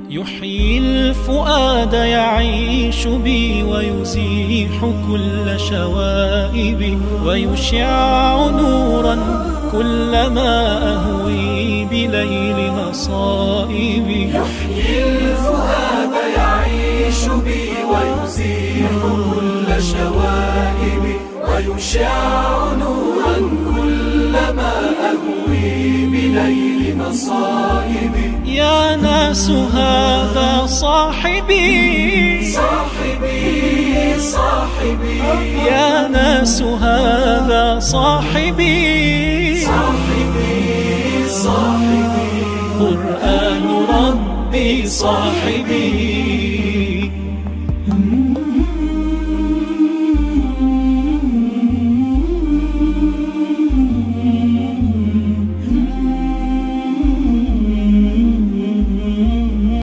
يحيي الفؤاد يعيش بي ويزيح كل شوائبي ويشع نورا كلما أهوي بليل مصائبي. يحيي الفؤاد يعيش بي ويزيح كل شوائبي ويشع نورا كلما أهوي بليل مصائبي. يا ناس هذا صاحبي صاحبي صاحبي، يا ناس هذا صاحبي صاحبي صاحبي، قرآن ربي صاحبي.